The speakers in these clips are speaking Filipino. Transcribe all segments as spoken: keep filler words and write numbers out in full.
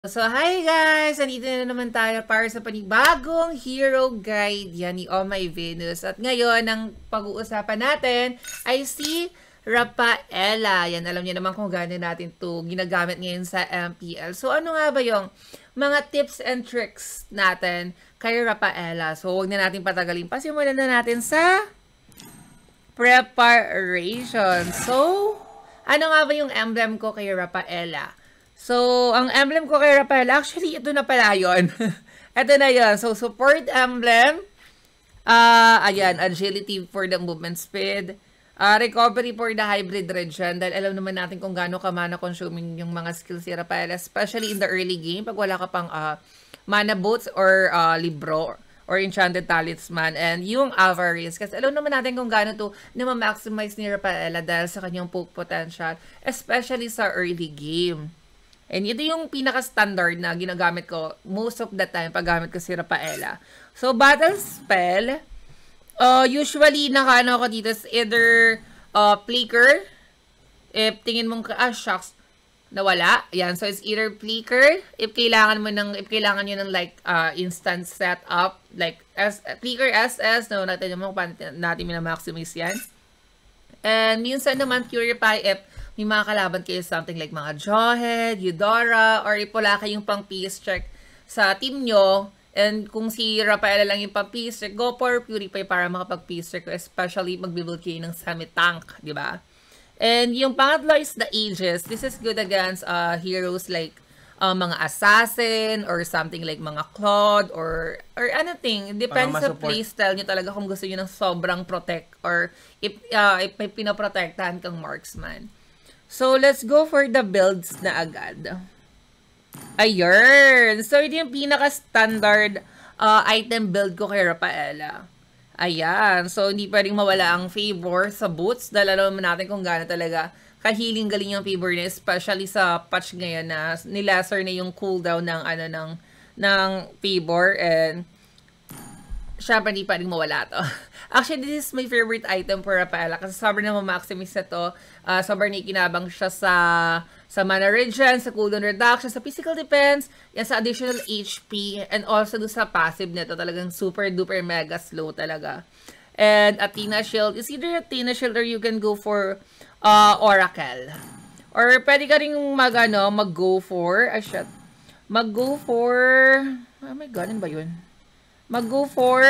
So, hi guys! Andito na naman tayo para sa panibagong hero guide yan ni Oh My Venus. At ngayon, ang pag-uusapan natin ay si Rafaela. Yan, alam niyo naman kung gano'n natin to ginagamit ngayon sa M P L. So, ano nga ba yung mga tips and tricks natin kay Rafaela? So, huwag na natin patagalin. Pasimulan na natin sa preparation. So, ano nga ba yung emblem ko kay Rafaela? So, ang emblem ko kay Rafaela, actually, ito na pala yun. Ito na yun. So, support emblem. Uh, ayan, agility for the movement speed. Uh, recovery for the hybrid regen. Dahil alam naman natin kung gaano ka mana consuming yung mga skills ni Rafaela. Especially in the early game. Pag wala ka pang uh, mana boots or uh, libro or enchanted talisman. And yung avarice. Kasi alam naman natin kung gaano to na ma-maximize ni Rafaela dahil sa kanyang poke potential. Especially sa early game. And ito yung pinaka-standard na ginagamit ko most of the time pag gamit ko si Rafaela. So, battle spell, uh, usually nakaano ako dito is either uh, flicker, if tingin mong, ah, shocks, nawala. Yan, so it's either flicker, if kailangan mo ng, if kailangan nyo ng like uh, instant setup, like as, flicker S S, no, natin naman kung paano natin minamaximize yan. And minsan naman purify if may mga kalaban kayo something like mga Jawhead, Eudora, or if wala kayong pang peace check sa team nyo, and kung si Rafaela lang yung pang peace check, go for Purify para makapag peace check, especially mag-build kayo ng semi-tank, di ba? And yung pangatlo is the Aegis. This is good against uh, heroes like uh, mga Assassin, or something like mga Claude, or or anything. Depends sa playstyle nyo talaga kung gusto nyo ng sobrang protect, or if, uh, if may pinaprotektahan kang marksman. So, let's go for the builds na agad. Ayun. So, ito yung pinaka-standard uh, item build ko kay Rafaela. Ayan. So, hindi pa rin mawala ang favor sa boots. Dahil alam natin kung gaano talaga kahiling-galing yung favor niya. Especially sa patch ngayon na nilaser na yung cooldown ng, ano, ng, ng favor. And, syempre, hindi pa rin mawala to. Actually, this is my favorite item for Rafaela kasi sobrang na ma-maximize na to. Uh, sobrang ikinabang siya sa sa mana regen, sa cooldown reduction, sa physical defense, yan sa additional H P, and also do sa passive nito. Talagang super duper mega slow talaga. And Athena Shield is either Athena Shield or you can go for uh, Oracle. Or pwede ka rin mag, ano, mag-go for, ah shit, mag-go for, oh my god, ano ba yun? Mag-go for,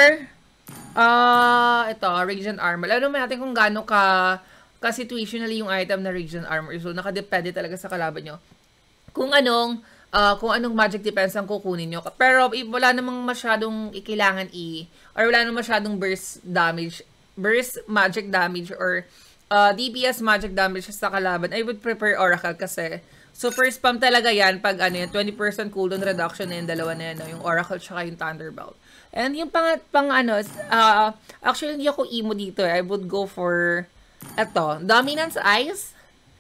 ah, uh, ito, Radiant Armor. Alam naman natin kung gaano ka, ka-situationally yung item na Radiant Armor. So, nakadepende talaga sa kalaban nyo. Kung anong, uh, kung anong magic defense ang kukunin nyo. Pero, if wala namang masyadong ikailangan i, or wala namang masyadong burst damage, burst magic damage, or uh, D P S magic damage sa kalaban, I would prefer Oracle kasi, super spam talaga yan pag ano yun, twenty percent cooldown reduction na yung dalawa na yan, no? Yung Oracle tsaka yung Thunderbolt. And yung pang, pang ano, uh, actually hindi ako emo dito eh. I would go for, eto, Dominance Eyes.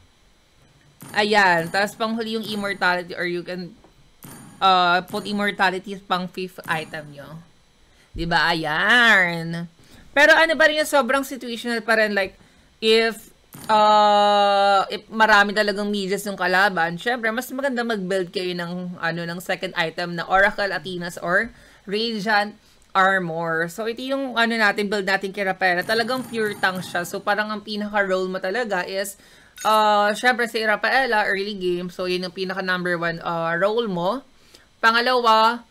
Ayan. Tapos pang huli yung Immortality, or you can uh, put Immortality pang fifth item nyo. Diba? Ayan. Pero ano ba rin yung sobrang situational pa rin. Like, if, uh, if marami talagang mages yung kalaban, syempre, mas maganda mag-build kayo ng, ano, ng second item na Oracle, Athena's, or Radiant Armor. So, ito yung ano natin, build natin kay Rafaela. Talagang pure tank siya. So, parang ang pinaka-role mo talaga is, uh, syempre si Rafaela, early game. So, yun yung pinaka-number one uh, role mo. Pangalawa,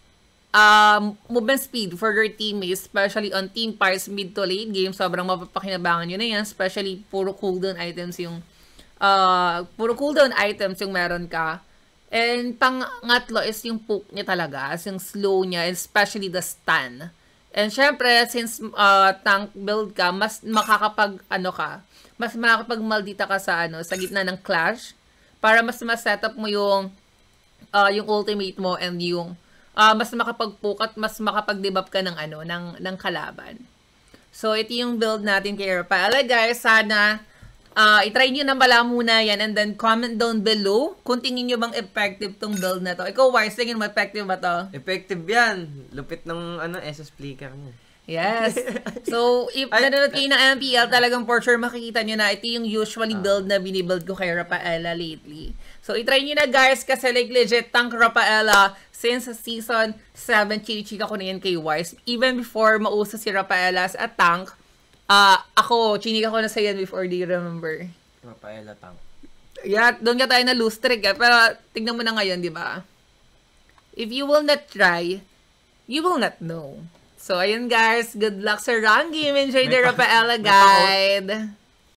um, movement speed for your teammates, especially on team fights mid to late game. Sobrang mapapakinabangan nyo na yan. Especially, puro cooldown items yung, uh, puro cooldown items yung meron ka. And pangatlo is yung poke niya talaga, as yung slow niya, especially the stun. And syempre, since uh, tank build ka, mas makakapag, ano ka, mas makakapag-maldita ka sa, ano, sa gitna ng clash, para mas ma-setup mo yung, uh, yung ultimate mo, and yung, uh, mas makapag-poke at mas makapag-debuff ka ng, ano, ng, ng kalaban. So, ito yung build natin kay Rafaela, guys. Sana, Uh, itry nyo na pala muna yan, and then comment down below kung tingin nyo bang effective tong build na to. Ikaw, Wise, tingin mo effective ba to? Effective yan. Lupit ng ano, S S flicker niya. Yes. So, if nanonood kayo ng M P L, talagang for sure makikita nyo na ito yung usually build na binibuild ko kay Rafaela lately. So, itry nyo na guys kasi like legit tank Rafaela since season seven, chinichika ko na yan kay Wise. Even before mauso si Rafaela as a tank, uh, ako, chinika ko na sa yan before, do you remember? Rafaela tank. Yeah, doon ka tayo na lose trick eh. Pero, tignan mo na ngayon, di ba? If you will not try, you will not know. So, ayun guys. Good luck sa run game. Enjoy the Rafaela guide.